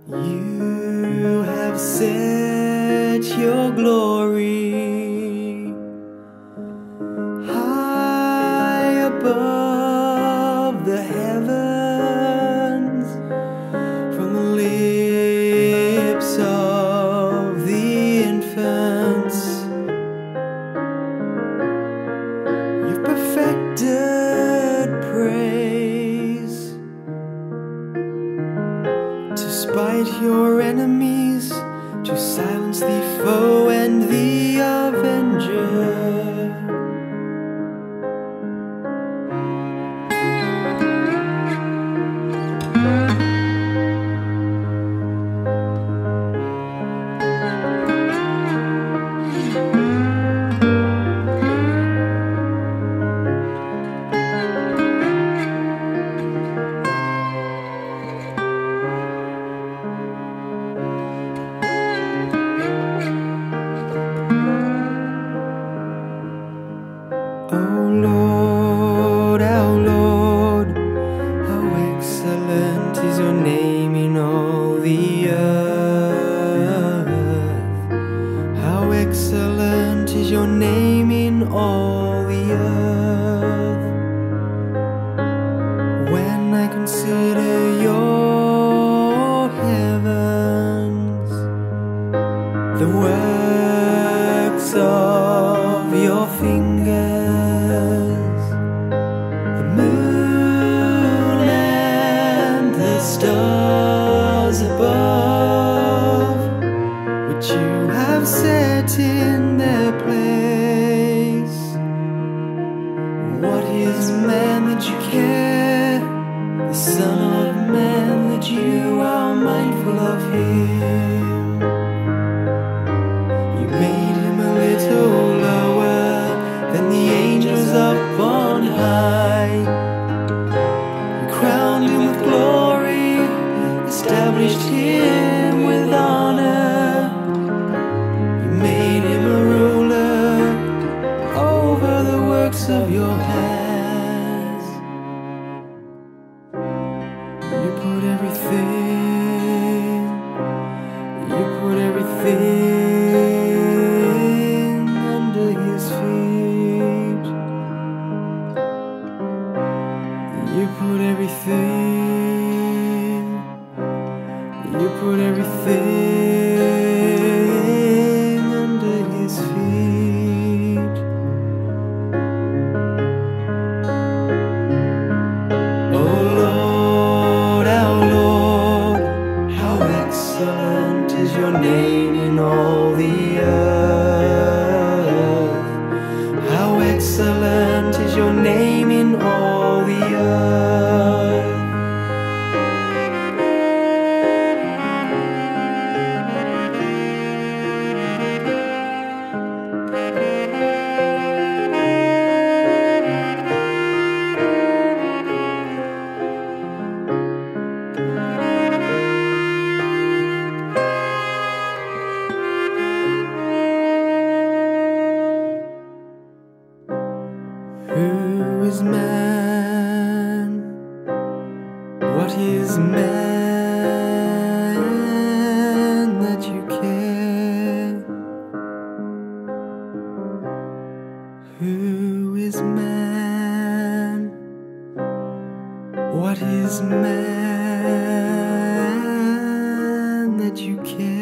You have set your glory high above the heavens. From the lips of the infants, you've perfected praise to spite your enemies, to silence the foe and the avenger. Our Lord, how excellent is your name in all the earth. How excellent is your name in all the earth. When I consider your heavens, the works of your fingers, stars above, which you have set in their place. What is man that you care, the Son of Man that you are mindful of him? You made him a little lower than the angels up on high. You crowned him with glory, established him with honor. You made him a ruler over the works of your hands. You put everything under his feet. You put everything under his feet. Oh Lord, our Lord, how excellent is your name in all the earth. How excellent is your name in all the earth. Who is man? What is man that you care? Who is man? What is man that you care?